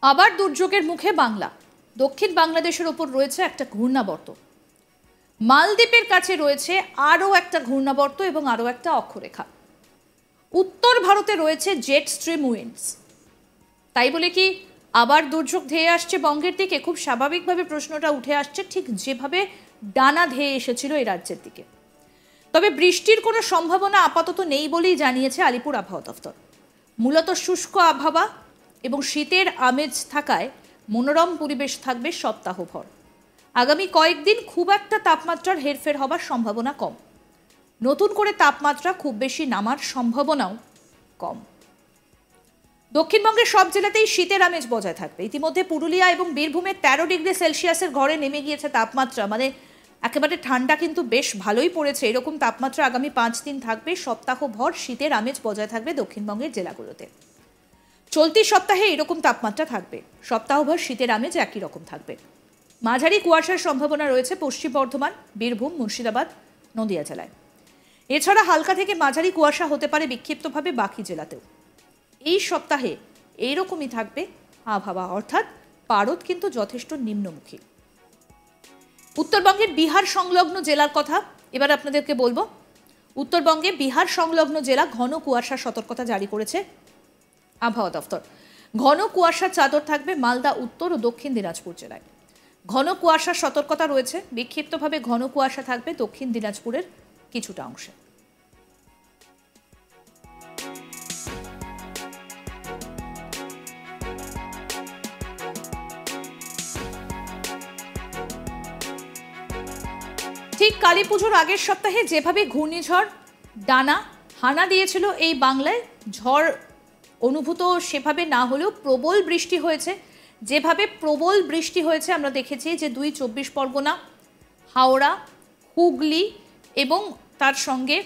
আবার দুর্যোগের মুখে বাংলা। দক্ষিণ বাংলাদেশের ওপর রয়েছে একটা ঘূর্ণাবর্ত, মালদ্বীপের কাছে রয়েছে আরও একটা ঘূর্ণাবর্ত এবং আরও একটা অক্ষরেখা। উত্তর ভারতে রয়েছে জেট স্ট্রিম উইন্ডস। তাই বলে কি আবার দুর্যোগ ধেয়ে আসছে বঙ্গের দিকে? খুব স্বাভাবিকভাবে প্রশ্নটা উঠে আসছে, ঠিক যেভাবে ডানা ধেয়ে এসেছিল এই রাজ্যের দিকে। তবে বৃষ্টির কোনো সম্ভাবনা আপাতত নেই বলেই জানিয়েছে আলিপুর আবহাওয়া দফতর। মূলত শুষ্ক আবহাওয়া এবং শীতের আমেজ থাকায় মনোরম পরিবেশ থাকবে সপ্তাহভর। আগামী কয়েকদিন খুব একটা তাপমাত্রার হেরফের হবার সম্ভাবনা কম। নতুন করে তাপমাত্রা খুব বেশি নামার সম্ভাবনাও কম। দক্ষিণবঙ্গের সব জেলাতেই শীতের আমেজ বজায় থাকবে। ইতিমধ্যে পুরুলিয়া এবং বীরভূমে 13 ডিগ্রি সেলসিয়াসের ঘরে নেমে গিয়েছে তাপমাত্রা, মানে একেবারে ঠান্ডা কিন্তু বেশ ভালোই পড়েছে। এরকম তাপমাত্রা আগামী 5 দিন থাকবে। সপ্তাহভর শীতের আমেজ বজায় থাকবে দক্ষিণবঙ্গের জেলাগুলোতে। চলতি সপ্তাহে এরকম তাপমাত্রা থাকবে। সপ্তাহভর শীতের আমেজ একই রকম থাকবে। মাঝারি কুয়াশার সম্ভাবনা রয়েছে পশ্চিম বর্ধমান, বীরভূম, মুর্শিদাবাদ, নদিয়া জেলায়। এছাড়া হালকা থেকে মাঝারি কুয়াশা হতে পারে বিক্ষিপ্তভাবে বাকি জেলাতেও। এই সপ্তাহে এইরকমই থাকবে আবহাওয়া, অর্থাৎ পারদ কিন্তু যথেষ্ট নিম্নমুখী। উত্তরবঙ্গের বিহার সংলগ্ন জেলার কথা এবার আপনাদেরকে বলবো। উত্তরবঙ্গে বিহার সংলগ্ন জেলা ঘন কুয়াশার সতর্কতা জারি করেছে আবহাওয়া দফতর। ঘন কুয়াশার চাদর থাকবে মালদা, উত্তর ও দক্ষিণ দিনাজপুর জেলায়। ঘন কুয়াশার সতর্কতা রয়েছে। বিক্ষিপ্তভাবে ঘন কুয়াশা থাকবে দক্ষিণ দিনাজপুরের কিছুটা অংশে। ঠিক কালী পুজোর আগের সপ্তাহে যেভাবে ঘূর্ণিঝড় ডানা হানা দিয়েছিল এই বাংলায়, ঝড় অনুভূত সেভাবে না হলেও প্রবল বৃষ্টি হয়েছে। যেভাবে প্রবল বৃষ্টি হয়েছে আমরা দেখেছি যে 2 চব্বিশ পরগনা, হাওড়া, হুগলি এবং তার সঙ্গে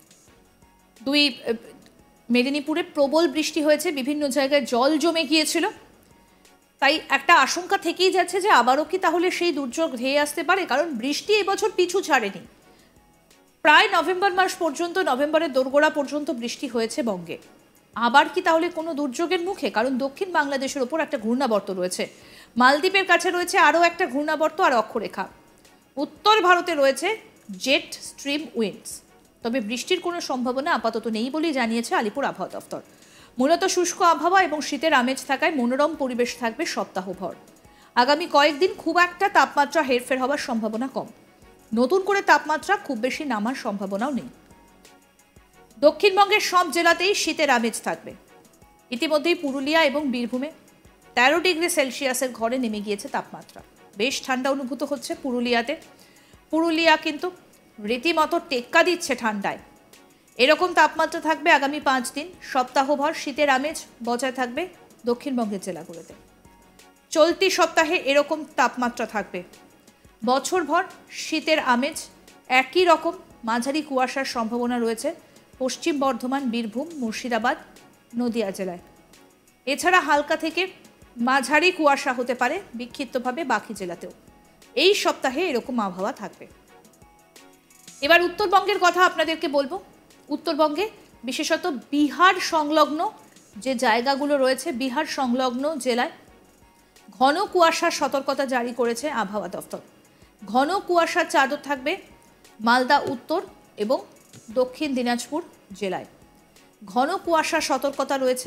2 মেদিনীপুরে প্রবল বৃষ্টি হয়েছে। বিভিন্ন জায়গায় জল জমে গিয়েছিল। তাই একটা আশঙ্কা থেকেই যাচ্ছে যে আবারও কি তাহলে সেই দুর্যোগ ধেয়ে আসতে পারে, কারণ বৃষ্টি এবছর পিছু ছাড়েনি। প্রায় নভেম্বর মাস পর্যন্ত, নভেম্বরের দোরগোড়া পর্যন্ত বৃষ্টি হয়েছে বঙ্গে। আবার কি তাহলে কোনো দুর্যোগের মুখে? কারণ দক্ষিণ বাংলাদেশের ওপর একটা ঘূর্ণাবর্ত রয়েছে, মালদ্বীপের কাছে রয়েছে আরও একটা ঘূর্ণাবর্ত আর অক্ষরেখা। উত্তর ভারতে রয়েছে জেট স্ট্রিম উইন্ডস। তবে বৃষ্টির কোনো সম্ভাবনা আপাতত নেই বলেই জানিয়েছে আলিপুর আবহাওয়া দফতর। মূলত শুষ্ক আবহাওয়া এবং শীতের আমেজ থাকায় মনোরম পরিবেশ থাকবে সপ্তাহভর। আগামী কয়েকদিন খুব একটা তাপমাত্রা হেরফের হওয়ার সম্ভাবনা কম। নতুন করে তাপমাত্রা খুব বেশি নামার সম্ভাবনাও নেই। দক্ষিণবঙ্গের সব জেলাতেই শীতের আমেজ থাকবে। ইতিমধ্যেই পুরুলিয়া এবং বীরভূমে 13 ডিগ্রি সেলসিয়াসের ঘরে নেমে গিয়েছে তাপমাত্রা। বেশ ঠান্ডা অনুভূত হচ্ছে পুরুলিয়াতে। পুরুলিয়া কিন্তু রীতিমতো টেক্কা দিচ্ছে ঠান্ডায়। এরকম তাপমাত্রা থাকবে আগামী 5 দিন। সপ্তাহভর শীতের আমেজ বজায় থাকবে দক্ষিণবঙ্গের জেলাগুলোতে। চলতি সপ্তাহে এরকম তাপমাত্রা থাকবে। বছরভর শীতের আমেজ একই রকম। মাঝারি কুয়াশার সম্ভাবনা রয়েছে পশ্চিম বর্ধমান, বীরভূম, মুর্শিদাবাদ, নদিয়া জেলায়। এছাড়া হালকা থেকে মাঝারি কুয়াশা হতে পারে বিক্ষিপ্তভাবে বাকি জেলাতেও। এই সপ্তাহে এরকম আবহাওয়া থাকবে। এবার উত্তরবঙ্গের কথা আপনাদেরকে বলবো। উত্তরবঙ্গে বিশেষত বিহার সংলগ্ন যে জায়গাগুলো রয়েছে, বিহার সংলগ্ন জেলায় ঘন কুয়াশার সতর্কতা জারি করেছে আবহাওয়া দফতর। ঘন কুয়াশার চাদর থাকবে মালদা, উত্তর এবং দক্ষিণ দিনাজপুর জেলায়। ঘন কুয়াশার সতর্কতা রয়েছে।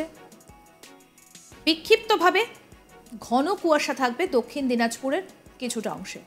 বিক্ষিপ্তভাবে ঘন কুয়াশা থাকবে দক্ষিণ দিনাজপুরের কিছুটা অংশে।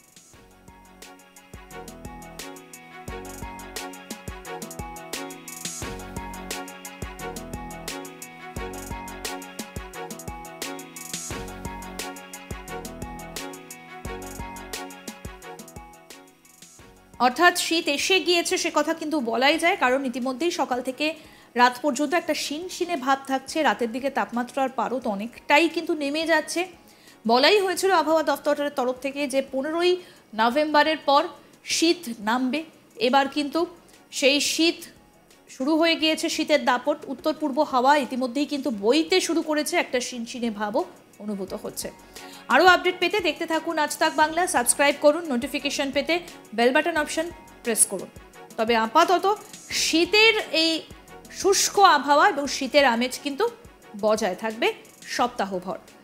অর্থাৎ শীত এসে গিয়েছে সে কথা কিন্তু বলাই যায়, কারণ ইতিমধ্যেই সকাল থেকে রাত পর্যন্ত একটা শিনশিনে ভাব থাকছে। রাতের দিকে তাপমাত্রার পারদ অনেকটাই কিন্তু নেমে যাচ্ছে। বলাই হয়েছিল আবহাওয়া দফতরের তরফ থেকে যে 15ই নভেম্বরের পর শীত নামবে। এবার কিন্তু সেই শীত শুরু হয়ে গিয়েছে। শীতের দাপট, উত্তর পূর্ব হাওয়া ইতিমধ্যেই কিন্তু বইতে শুরু করেছে। একটা শিনশিনে ভাবও অনুভূত হচ্ছে। আরও আপডেট পেতে দেখতে থাকুন আজ তাক বাংলা। সাবস্ক্রাইব করুন। নোটিফিকেশন পেতে বেল বাটন অপশন প্রেস করুন। তবে আপাতত শীতের এই শুষ্ক আবহাওয়া এবং শীতের আমেজ কিন্তু বজায় থাকবে সপ্তাহভর।